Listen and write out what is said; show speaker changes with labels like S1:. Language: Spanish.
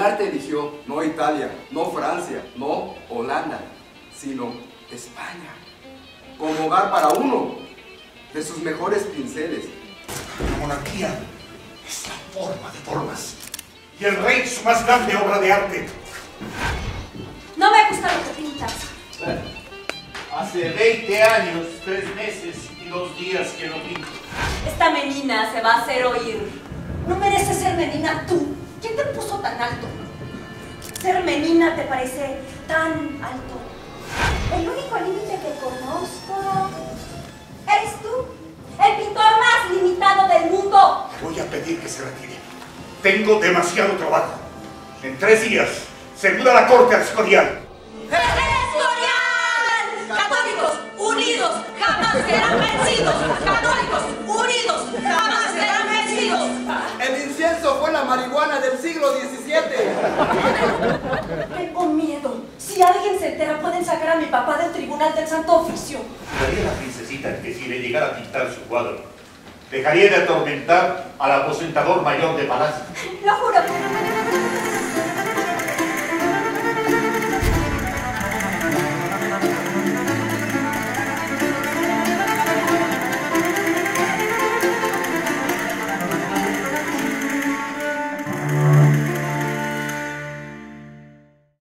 S1: arte eligió no Italia, no Francia, no Holanda, sino España, como hogar para uno de sus mejores pinceles.
S2: La monarquía es la forma de formas, y el rey su más grande obra de arte.
S3: No me gusta lo que pintas.
S4: Hace 20 años, 3 meses y 2 días que no pinto.
S3: Esta menina se va a hacer oír. No mereces ser menina tú. ¿Quién te puso tan alto? Ser menina te parece tan alto. El único límite que conozco eres tú. El pintor más limitado del mundo.
S2: Voy a pedir que se retire. Tengo demasiado trabajo. En 3 días se muda la corte al Escorial.
S3: ¡Católicos unidos jamás serán vencidos! ¡Católicos unidos jamás serán vencidos!
S1: El incienso fue la marihuana del siglo XVII.
S3: Tengo miedo. Si alguien se entera, pueden sacar a mi papá del tribunal del Santo Oficio.
S4: Daría la princesita que si le llegara a pintar su cuadro, dejaría de atormentar al aposentador mayor de palacio.
S3: Lo juro.